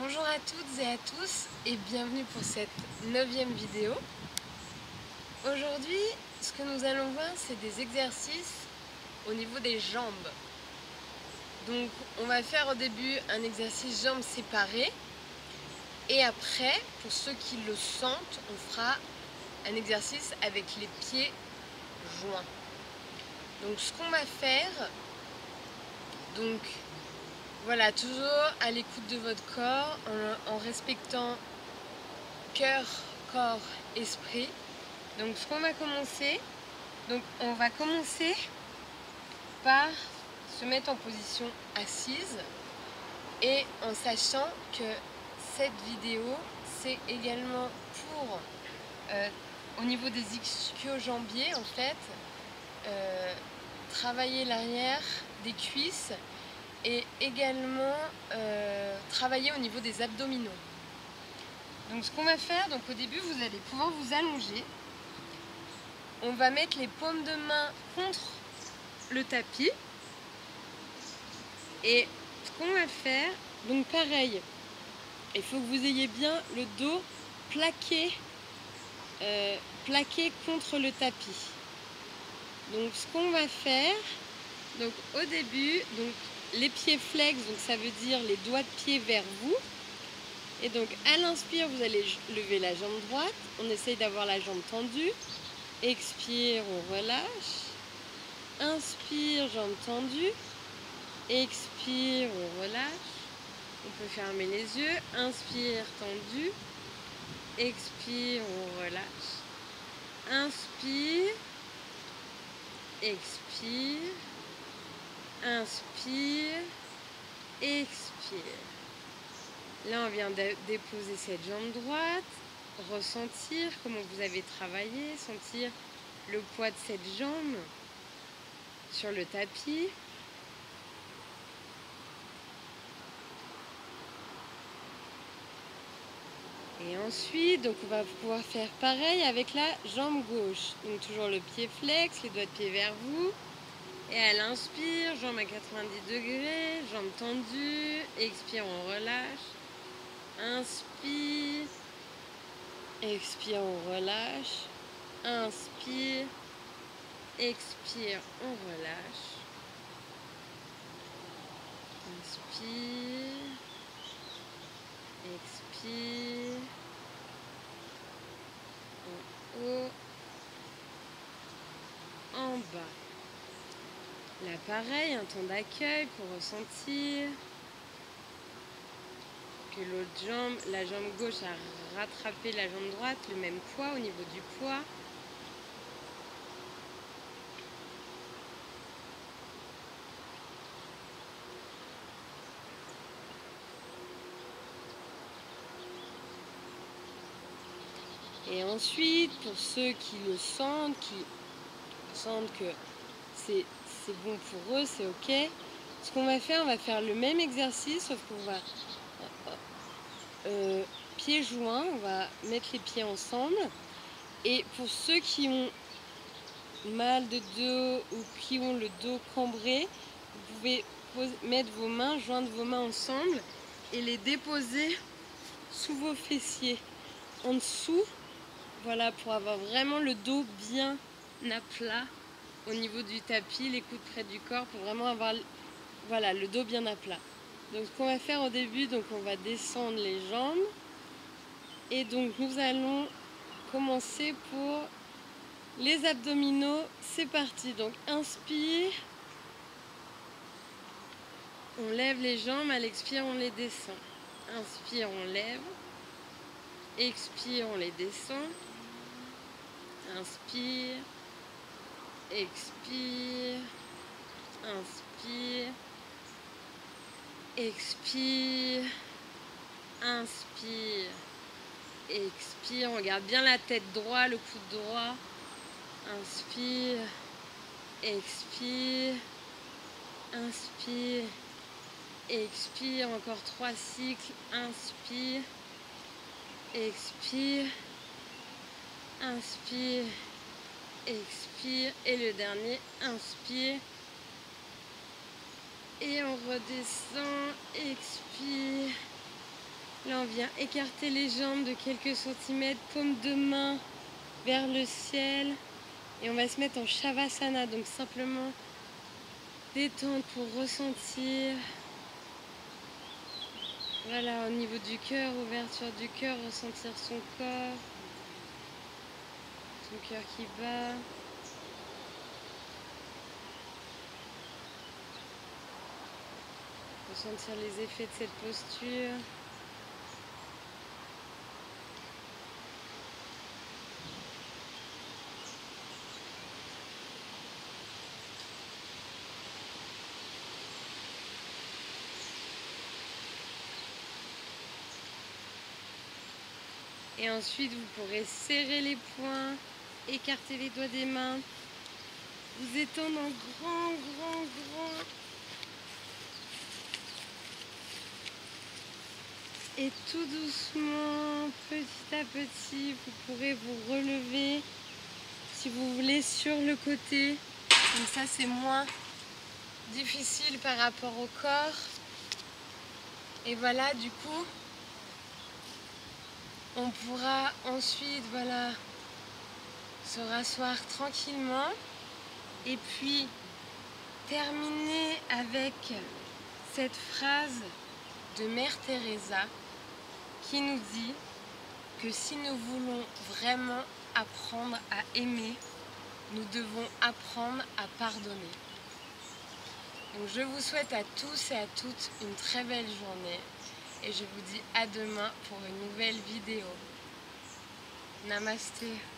Bonjour à toutes et à tous et bienvenue pour cette 9e vidéo. Aujourd'hui, ce que nous allons voir, c'est des exercices au niveau des jambes. Donc on va faire au début un exercice jambes séparées et après, pour ceux qui le sentent, on fera un exercice avec les pieds joints. Donc ce qu'on va faire, donc voilà, toujours à l'écoute de votre corps, en respectant cœur, corps, esprit. Donc ce qu'on va commencer, on va commencer par se mettre en position assise et en sachant que cette vidéo c'est également pour au niveau des ischio-jambiers en fait, travailler l'arrière des cuisses et également travailler au niveau des abdominaux. Donc ce qu'on va faire, au début vous allez pouvoir vous allonger. On va mettre les paumes de main contre le tapis. Et ce qu'on va faire, donc pareil, il faut que vous ayez bien le dos plaqué contre le tapis. Donc ce qu'on va faire, donc au début, donc les pieds flex, donc ça veut dire les doigts de pied vers vous. Et donc à l'inspire, vous allez lever la jambe droite. On essaye d'avoir la jambe tendue. Expire, on relâche. Inspire, jambe tendue. Expire, on relâche. On peut fermer les yeux. Inspire, tendu. Expire, on relâche. Inspire. Expire. Inspire. Expire. Là, on vient de déposer cette jambe droite. Ressentir comment vous avez travaillé. Sentir le poids de cette jambe sur le tapis. Et ensuite, donc on va pouvoir faire pareil avec la jambe gauche. Donc toujours le pied flex, les doigts de pied vers vous. Et à l'inspire, jambe à 90 degrés, jambe tendue. Expire, on relâche. Inspire. Expire, on relâche. Inspire. Expire, on relâche. Inspire. Expire. En haut. En bas. Là pareil, un temps d'accueil pour ressentir que l'autre jambe, la jambe gauche a rattrapé la jambe droite, le même poids au niveau du poids. Et ensuite, pour ceux qui le sentent, qui sentent que c'est bon pour eux, c'est ok. Ce qu'on va faire, on va faire le même exercice, sauf qu'on va pieds joints, on va mettre les pieds ensemble. Et pour ceux qui ont mal de dos ou qui ont le dos cambré, vous pouvez mettre vos mains, joindre vos mains ensemble et les déposer sous vos fessiers, en dessous. Voilà, pour avoir vraiment le dos bien à plat au niveau du tapis, les coudes près du corps, pour vraiment avoir voilà, le dos bien à plat. Donc ce qu'on va faire au début, donc on va descendre les jambes. Et donc nous allons commencer pour les abdominaux. C'est parti. Donc inspire. On lève les jambes, à l'expire on les descend. Inspire, on lève. Expire, on les descend. Inspire. Expire. Inspire. Expire. Inspire. Expire. On garde bien la tête droite, le coude droit. Inspire. Expire. Inspire. Expire. Encore 3 cycles. Inspire. Expire. Inspire. Expire. Et le dernier. Inspire. Et on redescend. Expire. Là, on vient écarter les jambes de quelques centimètres, paume de main vers le ciel. Et on va se mettre en Shavasana, donc simplement détendre pour ressentir. Voilà, au niveau du cœur, ouverture du cœur, ressentir son corps. Son cœur qui bat. Ressentir les effets de cette posture. Et ensuite, vous pourrez serrer les poings, écarter les doigts des mains, vous étendre en grand. Et tout doucement, petit à petit, vous pourrez vous relever, si vous voulez, sur le côté. Comme ça, c'est moins difficile par rapport au corps. Et voilà, du coup, on pourra ensuite, voilà, se rasseoir tranquillement. Et puis, terminer avec cette phrase de Mère Teresa qui nous dit que si nous voulons vraiment apprendre à aimer, nous devons apprendre à pardonner. Donc je vous souhaite à tous et à toutes une très belle journée et je vous dis à demain pour une nouvelle vidéo. Namasté.